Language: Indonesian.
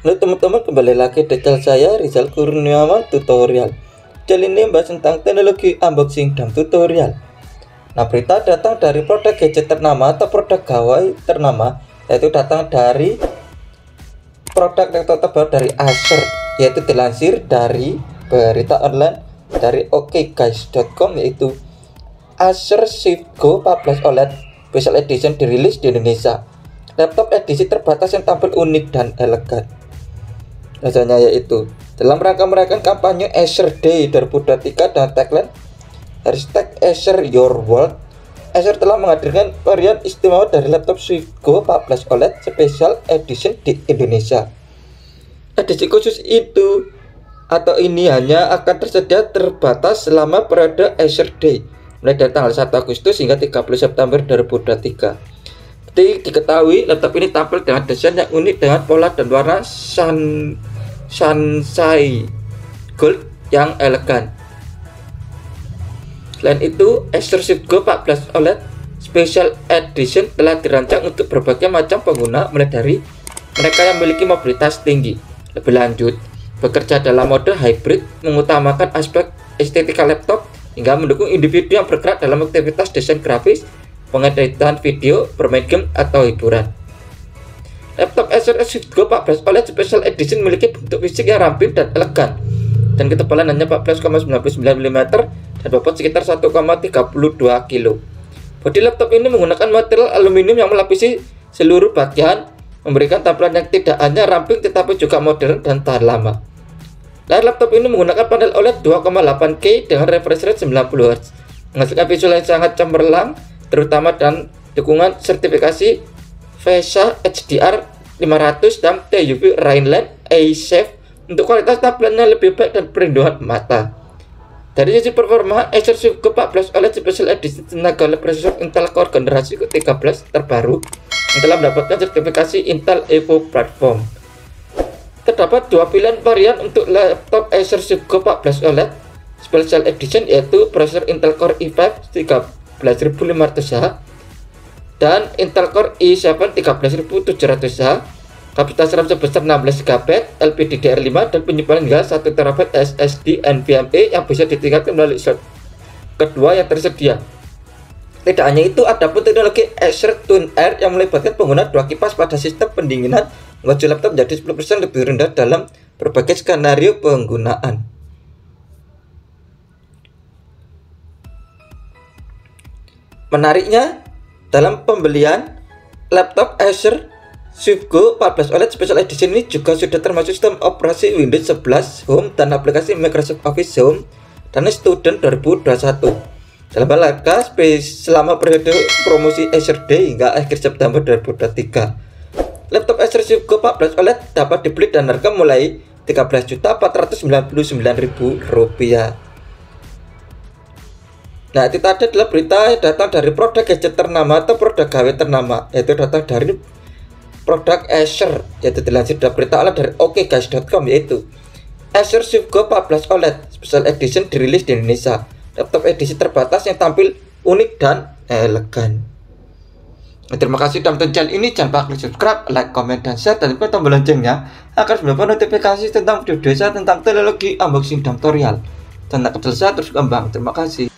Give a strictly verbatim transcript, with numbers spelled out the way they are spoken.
Halo teman-teman, kembali lagi di channel saya Rizal Kurniawan Tutorial. Channel ini membahas tentang teknologi unboxing dan tutorial. Nah, berita datang dari produk gadget ternama atau produk gawai ternama, yaitu datang dari produk laptop terbaru dari Acer, yaitu dilansir dari berita online dari oke guys dot com, yaitu Acer SwiftGo empat belas O L E D Special Edition dirilis di Indonesia. Laptop edisi terbatas yang tampil unik dan elegan. Rasanya yaitu dalam rangka merayakan kampanye Acer Day dua ribu dua puluh tiga dengan tagline hashtag Acer Your World, Acer telah menghadirkan varian istimewa dari laptop SwiftGo empat belas O L E D Special Edition di Indonesia. Edisi khusus itu atau ini hanya akan tersedia terbatas selama periode Acer Day, mulai dari tanggal satu Agustus hingga tiga puluh September dua ribu dua puluh tiga. Seperti diketahui, laptop ini tampil dengan desain yang unik dengan pola dan warna sun Sunshine Gold yang elegan. Selain itu, Acer SwiftGo empat belas O L E D Special Edition telah dirancang untuk berbagai macam pengguna, mulai dari mereka yang memiliki mobilitas tinggi. Lebih lanjut, bekerja dalam mode hybrid, mengutamakan aspek estetika laptop, hingga mendukung individu yang bergerak dalam aktivitas desain grafis, pengeditan video, bermain game, atau hiburan. Laptop Acer SwiftGo empat belas O L E D Special Edition memiliki bentuk fisik yang ramping dan elegan, dan ketebalan hanya empat belas koma sembilan sembilan milimeter dan bobot sekitar satu koma tiga dua kilo. Bodi laptop ini menggunakan material aluminium yang melapisi seluruh bagian, memberikan tampilan yang tidak hanya ramping tetapi juga modern dan tahan lama. Layar laptop ini menggunakan panel O L E D dua koma delapan K dengan refresh rate sembilan puluh hertz, menghasilkan visual yang sangat cemerlang, terutama dan dukungan sertifikasi VESA H D R lima ratus dan T U V Rainland A-Safe untuk kualitas tampilannya lebih baik dan perlindungan mata. Dari sisi performa, Acer SwiftGo empat belas O L E D Special Edition tenaga oleh prosesor Intel Core generasi ke tiga belas terbaru yang telah mendapatkan sertifikasi Intel Evo Platform. Terdapat dua pilihan varian untuk laptop Acer SwiftGo empat belas O L E D Special Edition, yaitu prosesor Intel Core i lima tiga belas ribu lima ratus H dan Intel Core i tujuh tiga belas ribu tujuh ratus H, kapasitas RAM sebesar enam belas giga byte, L P D D R lima, dan penyimpanan hingga satu terabyte S S D NVMe yang bisa ditingkatkan melalui slot kedua yang tersedia. Tidak hanya itu, ada pun teknologi Acer Tune Air yang melibatkan penggunaan dua kipas pada sistem pendinginan, membuat laptop menjadi sepuluh persen lebih rendah dalam berbagai skenario penggunaan. Menariknya, dalam pembelian laptop Acer SwiftGo empat belas O L E D Special Edition ini juga sudah termasuk sistem operasi Windows sebelas Home dan aplikasi Microsoft Office Home dan Student dua ribu dua puluh satu. Dalam harga selama periode promosi Acer Day hingga akhir September dua ribu dua puluh tiga. Laptop Acer SwiftGo empat belas O L E D dapat dibeli dan harga mulai tiga belas juta empat ratus sembilan puluh sembilan ribu rupiah. Nah, itu tadi adalah berita yang datang dari produk gadget ternama atau produk gawai ternama, yaitu datang dari produk Acer, yaitu dilansir dari berita dari oke guys dot com, yaitu Acer SwiftGo empat belas O L E D Special Edition dirilis di Indonesia. Laptop edisi terbatas yang tampil unik dan elegan. Nah, terima kasih sudah menonton channel ini. Jangan lupa klik subscribe, like, komen, dan share, dan tekan tombol loncengnya agar mendapatkan notifikasi tentang video saya tentang teknologi unboxing dan tutorial. Dan tak terus kembang. Terima kasih.